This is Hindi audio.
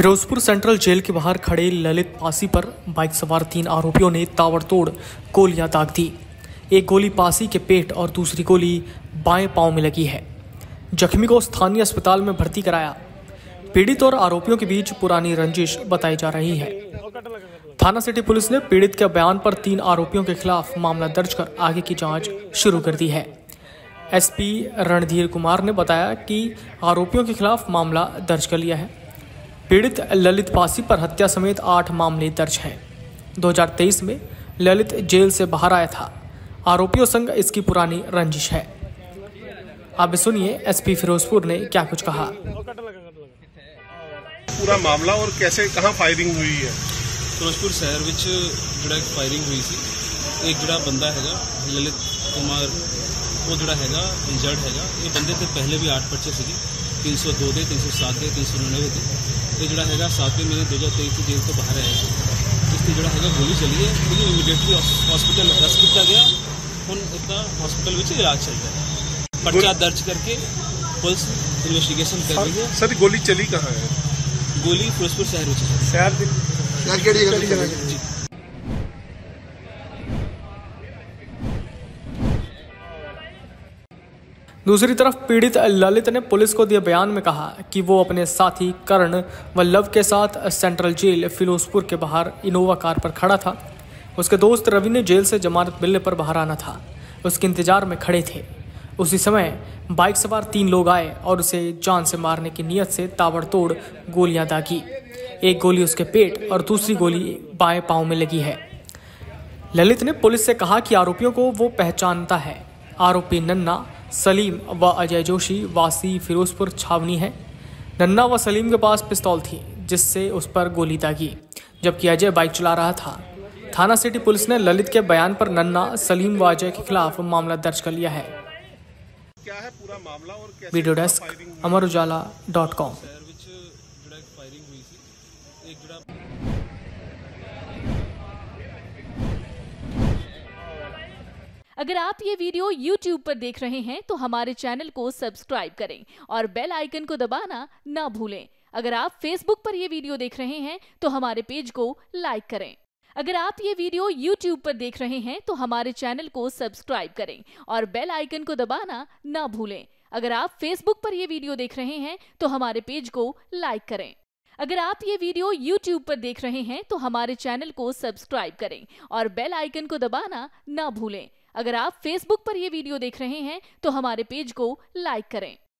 फिरोजपुर सेंट्रल जेल के बाहर खड़े ललित पासी पर बाइक सवार 3 आरोपियों ने ताबड़तोड़ गोलियां दाग दी। एक गोली पासी के पेट और दूसरी गोली बाएं पांव में लगी है। जख्मी को स्थानीय अस्पताल में भर्ती कराया। पीड़ित और आरोपियों के बीच पुरानी रंजिश बताई जा रही है। थाना सिटी पुलिस ने पीड़ित के बयान पर 3 आरोपियों के खिलाफ मामला दर्ज कर आगे की जांच शुरू कर दी है। एसपी रणधीर कुमार ने बताया कि आरोपियों के खिलाफ मामला दर्ज कर लिया है। पीड़ित ललित पासी पर हत्या समेत 8 मामले दर्ज हैं। 2023 में ललित जेल से बाहर आया था। आरोपियों संग इसकी पुरानी रंजिश है। अब सुनिए एसपी फिरोजपुर ने क्या कुछ कहा। पूरा मामला और कैसे कहां फायरिंग हुई है? फिरोजपुर शहर विच जिहड़ा फायरिंग हुई सी। एक जिहड़ा बंदा हैगा ललित कुमार वो जिहड़ा हैगा इंजर्ड हैगा। ये बंदे ते पहले भी 8 पर्चे सीगे 302 दे 307 दे 399 दे। ये जिहड़ा हैगा 7वें महीने 2023 की जेल तो बाहर आया इसकी जिहड़ा हैगा गोली चली है। ਇਹਨੂੰ ਇਮੀਡੀਏਟਲੀ हॉस्पिटल रस किया गया। ਹੁਣ इसका हॉस्पिटल ਵਿੱਚ इलाज चल रहा है। पर्चा दर्ज करके पुलिस इन्वेस्टिगेशन कर रही है। सर गोली चली कहाँ है? गोली फिरोजपुर शहर ਵਿੱਚ शहर केड़ी दूसरी तरफ पीड़ित ललित ने पुलिस को दिए बयान में कहा कि वो अपने साथी कर्ण व लव के साथ सेंट्रल जेल फिरोजपुर के बाहर इनोवा कार पर खड़ा था। उसके दोस्त रवि ने जेल से जमानत मिलने पर बाहर आना था। उसके इंतजार में खड़े थे। उसी समय बाइक सवार 3 लोग आए और उसे जान से मारने की नीयत से ताबड़तोड़ गोलियां दागी। एक गोली उसके पेट और दूसरी गोली बाएं पांव में लगी है। ललित ने पुलिस से कहा कि आरोपियों को वो पहचानता है। आरोपी नन्ना, सलीम व अजय जोशी वासी फिरोजपुर छावनी है। नन्ना व सलीम के पास पिस्तौल थी जिससे उस पर गोली दागी, जबकि अजय बाइक चला रहा था। थाना सिटी पुलिस ने ललित के बयान पर नन्ना, सलीम व अजय के खिलाफ मामला दर्ज कर लिया है। क्या है पूरा मामला और कैसे वीडियो डेस्क amarujala.com। अगर आप ये वीडियो YouTube पर देख रहे हैं तो हमारे चैनल को सब्सक्राइब करें और बेल आइकन को दबाना ना भूलें। अगर आप Facebook पर ये वीडियो देख रहे हैं तो हमारे पेज को लाइक करें। अगर आप ये वीडियो YouTube पर देख रहे हैं तो हमारे चैनल को सब्सक्राइब करें और बेल आइकन को दबाना ना भूलें। अगर आप Facebook पर ये वीडियो देख रहे हैं तो हमारे पेज को लाइक करें। अगर आप ये वीडियो YouTube पर देख रहे हैं तो हमारे चैनल को सब्सक्राइब करें और बेल आइकन को दबाना ना भूलें। अगर आप Facebook पर ये वीडियो देख रहे हैं तो हमारे पेज को लाइक करें।